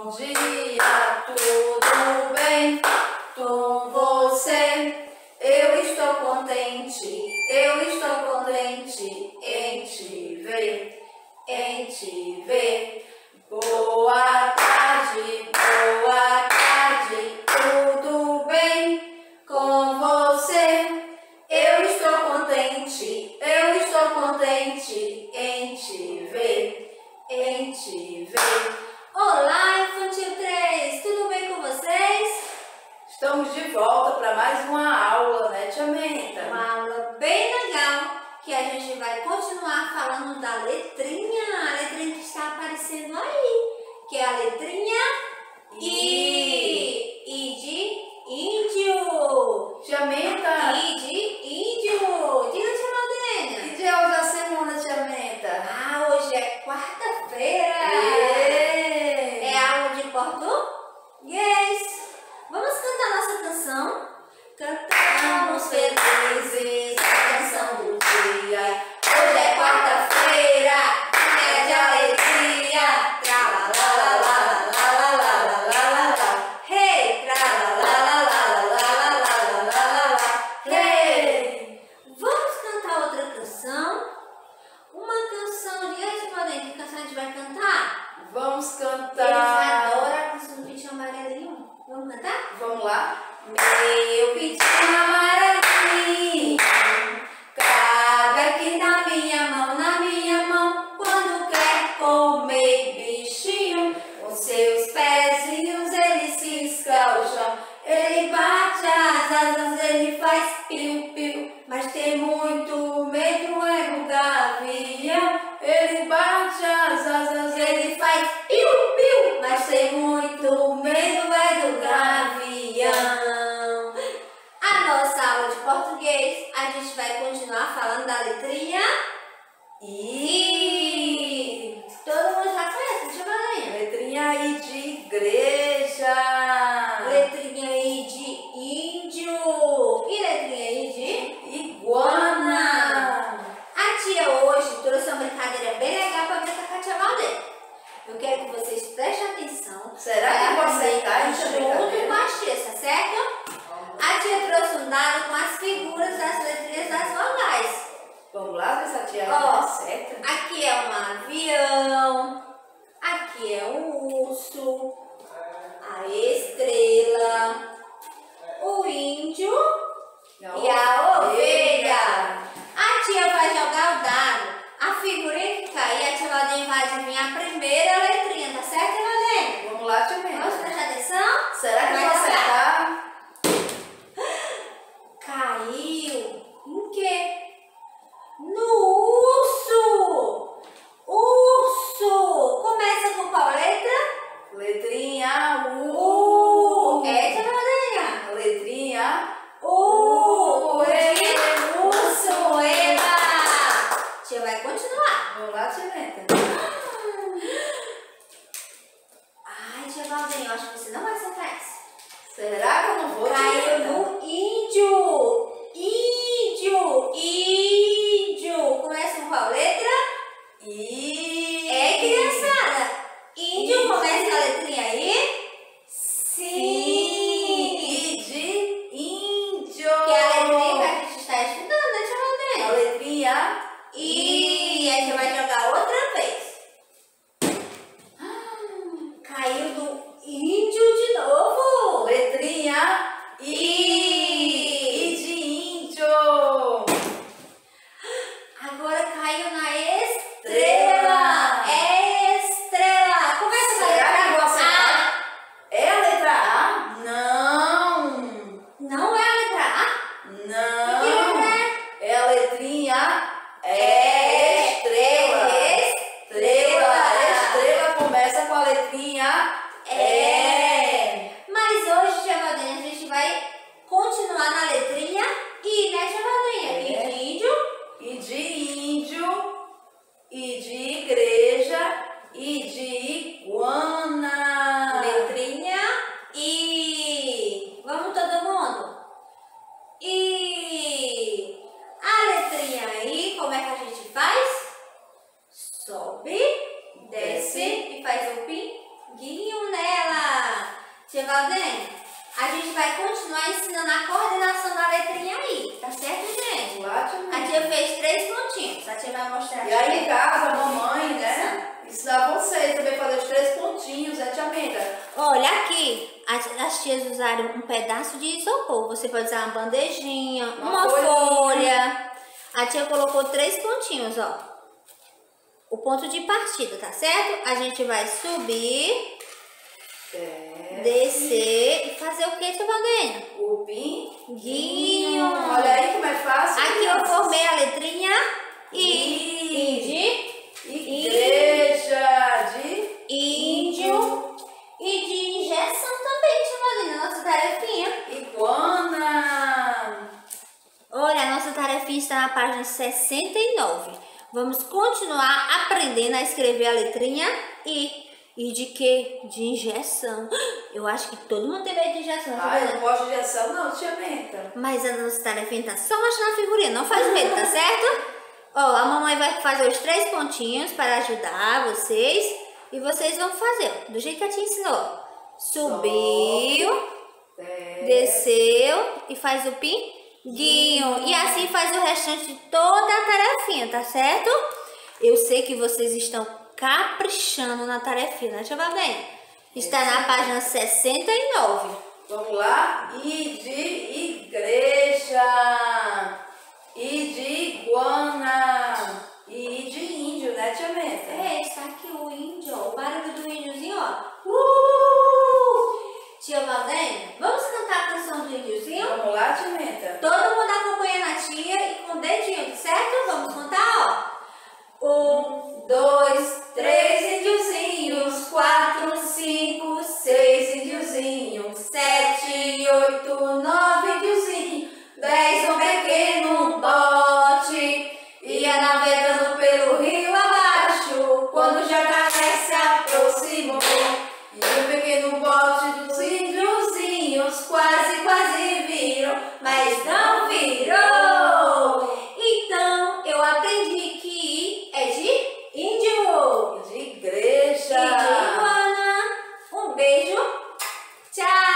Bom dia, tudo bem com você? Eu estou contente em te ver, Boa tarde, tudo bem com você? Eu estou contente em te ver. Olá, Infantil 3, tudo bem com vocês? Estamos de volta para mais uma aula, né, Tia Menta? Uma aula bem legal, que a gente vai continuar falando da letrinha, a letrinha que está aparecendo aí, que é a letrinha I. I de índio. Tia Menta. I de índio. Diga, Tia Maldênia. Que dia é hoje a semana, Tia Menta? Ah, hoje é quarta-feira. É aula de português. Vamos cantar nossa canção? Cantamos felizes a canção do dia. Hoje é quarta-feira, dia de alegria. Tralalalalalalalalalala. Hey, tralalalalalalalalalala. Hey. Vamos cantar outra canção? Uma canção de que canção a gente vai cantar? Vamos cantar. Eles adoram a canção do Pitinho Amarelinho. Vamos cantar? Vamos lá? Meu pitinho amarelinho cabe aqui na minha mão, quando quer comer bichinho, com seus pezinhos ele cisca o chão, ele bate as asas, ele faz piu-piu, mas tem muito medo é do gavião, ele bate as asas, ele faz piu-piu, mas tem muito medo é do gavião. A nossa aula de português, a gente vai continuar falando da letrinha I. Todo mundo já conhece, Tia Marinha? Letrinha I de igreja. Letrinha I de índio. E letrinha I de iguana. A tia hoje trouxe uma brincadeira bem legal para brincar com a Tia Valdênia. Eu quero que vocês prestem atenção. Será que eu vou acertar essa junto brincadeira? com a tia, tá certo? A tia trouxe um dado com as figuras das letrinhas das vogais. Vamos lá ver se a tia Ó, acerta. aqui é um avião, aqui é um urso, a estrela, o índio e a ovelha. A tia vai jogar o dado. A figurinha que cair, a tia Valdênia vai adivinhar a primeira letrinha, tá certo, Tia Valdênia? Vamos lá, Tia Menta. Vamos prestar atenção? Será que eu vou acertar? Caiu em quê? No urso! Urso! Começa com qual letra? Letrinha U. É, Tia Valdênia? Letrinha U. De Urso! Eba! Tia vai continuar. Vamos lá, Tia Menta. Ai, Tia Valdênia, eu acho que você não vai acertar essa. Será que eu não vou, Tia Caiu Menta? no índio. Índio. Índio. Começa com qual letra? I. É, criançada. Índio começa com a letrinha I? Sim. I de índio. Que é a letrinha que a gente está estudando, né, Tia A Valdênia? letrinha E a gente vai jogar outra vez. Caiu do índio de novo. Letrinha I de índio. Agora caiu na estrela. Estrela. Começa com a Será que eu vou letra acertar? É a letra A? Não. Não é a letra A? Não. Que letra é? É a letrinha estrela. Estrela começa com a letrinha E. Mas hoje, Tia Valdênia, a gente vai continuar na letrinha I, né, Tia Valdênia? I de índio. I de índio. I de igreja. I de iguana. Letrinha I. Vamos todo mundo? I. A letrinha I, como é que a gente faz? Sobe, desce e faz um pinguinho nela. Tia Valdênia, a gente vai continuar ensinando a coordenação da letrinha aí, tá certo, gente? Lá, tia A Menta. tia fez 3 pontinhos, a tia vai mostrar. E aí em casa, a mamãe, né? Ensinar vocês também a fazer os 3 pontinhos, né, tia Menta? Olha aqui, as tias usaram um pedaço de isopor. Você pode usar uma bandejinha, uma folha. A tia colocou 3 pontinhos, ó. O ponto de partida, tá certo? A gente vai subir, descer e fazer o que, tia Valdênia? O pinguinho. Guinho. Olha aí como é fácil. Aqui eu crianças. formei a letrinha I. de Igreja de índio e de injeção também, tia Valdênia, nossa tarefinha. iguana. Olha, a nossa tarefinha está na página 69. Vamos continuar aprendendo a escrever a letrinha I. E de quê? De injeção. Eu acho que todo mundo tem medo de injeção. Ah, eu não gosto de injeção não, tia Menta. Mas a nossa tarefinha tá só mostrando a figurinha, não faz medo, tá certo? Ó, a mamãe vai fazer os 3 pontinhos para ajudar vocês. E vocês vão fazer, ó, do jeito que a tia ensinou. Subiu, desceu e faz o pinguinho. E assim faz o restante de toda a tarefinha, tá certo? Eu sei que vocês estão caprichando na tarefinha, né, tia Valdênia? Está na página 69. Vamos lá? I de igreja. I de iguana. I de índio, né, tia Menta? É, está aqui o índio, ó, o barulho do índiozinho, ó. Tia Valdênia, vamos cantar a canção do índiozinho? Vamos lá, tia Menta? Todo mundo acompanhando a tia e com o dedinho, certo? Vamos contar, ó. 1, 2, 3 índiozinhos, 4, 5, 6 índiozinhos, 7, 8, 9 índiozinhos, 10 um pequeno bote, ia navegando pelo rio abaixo, quando o jacaré se aproximou, e o pequeno bote dos índiozinhos quase viram, mas não virou. Então eu aprendi que é de índio I de igreja. e de iguana. Um beijo, tchau!